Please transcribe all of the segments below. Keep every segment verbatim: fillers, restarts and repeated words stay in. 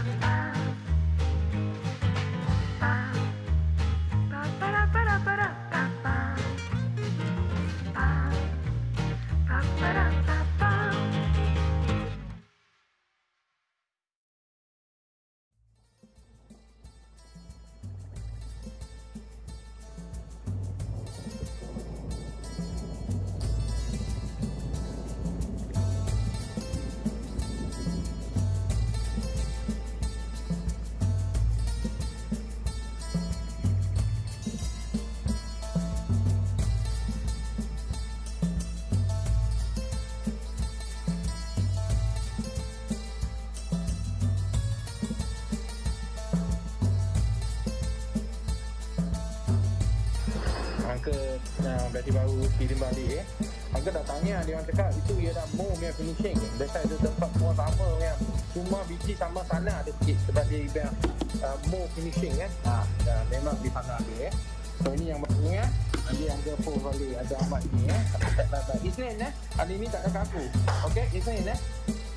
Angka uh, bateri baru kirim balik eh. Angka dah tanya, dia orang cakap itu ia dah more punya finishing. That's why dia tempat semua sama kan. Cuma biji sama sana ada sikit sebab dia punya uh, more finishing kan. Ha, dah memang di sana dia eh. So ini yang baru eh. Nanti angka full balik ada amat ni eh. Tak baik-baik. Isnin eh. Hari ni tak ada kaku. Okey, Isnin eh.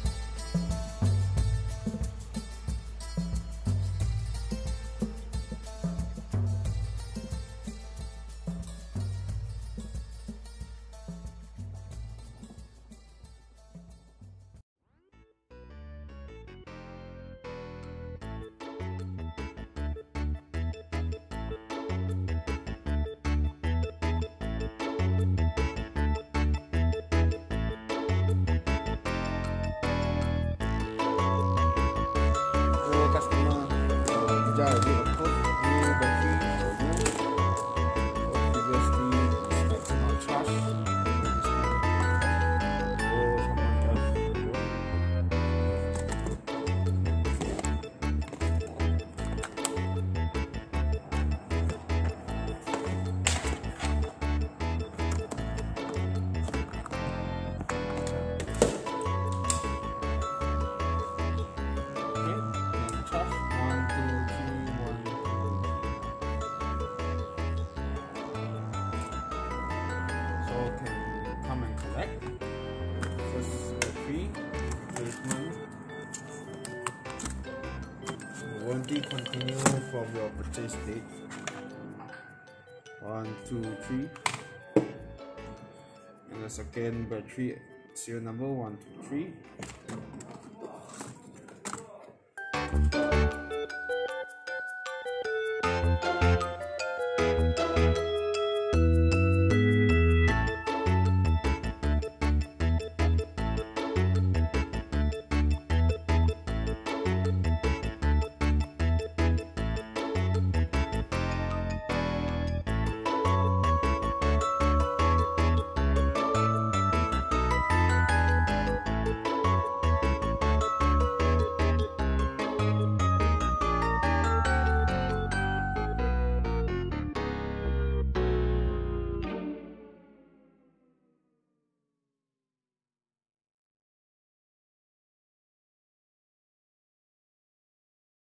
Jadi aku ni bateri previously it's not charge. Warranty continue from your purchase date. One, two, three. And the second battery serial number one, two, three.